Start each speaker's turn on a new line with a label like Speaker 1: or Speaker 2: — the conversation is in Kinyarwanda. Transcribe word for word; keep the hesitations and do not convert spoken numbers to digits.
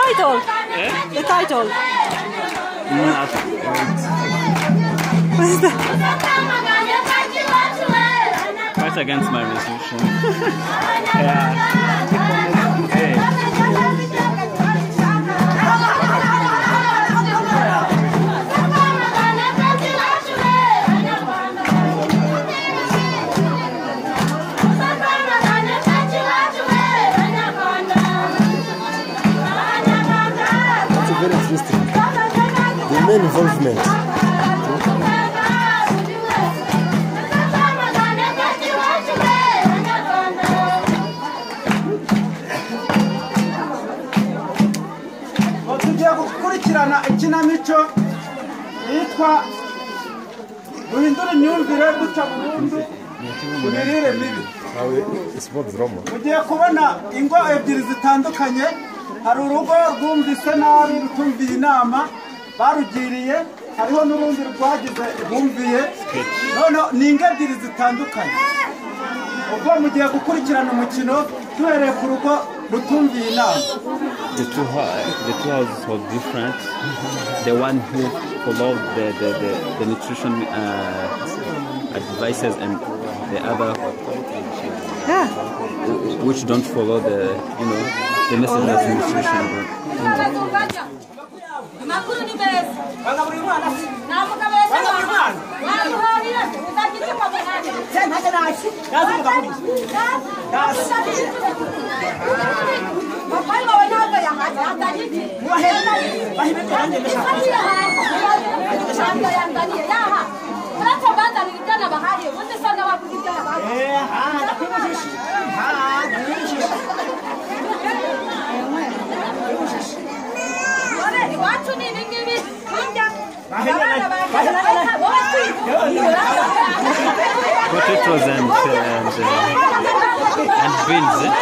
Speaker 1: title.
Speaker 2: Eh?
Speaker 1: The title.
Speaker 2: No.
Speaker 1: What is that?
Speaker 2: Fight against my resolution. Yeah. Hey.
Speaker 3: Very interesting. The main involvement.
Speaker 4: tugiye gukurikirana ikinamico yitwa guhindura imyumvire duca burundu imirire mibi. Mugiye kubona ingo ebyiri zitandukanye. Hari urugo rwumvise nabi rutumviye inama barugiriye, hariho n'urundi rwagize bumviye. None ni ingo ebyiri zitandukanye. Ubwo mugiye gukurikirana umukino duhereye ku rugo rutumviye inama.
Speaker 2: The two, the two houses were different. The one who followed the, the, the, the nutrition uh, advices and the other
Speaker 1: Yeah.
Speaker 2: which don't follow the, you know, the message of nutrition. Potatoes and uh, and, uh, and beans. Eh?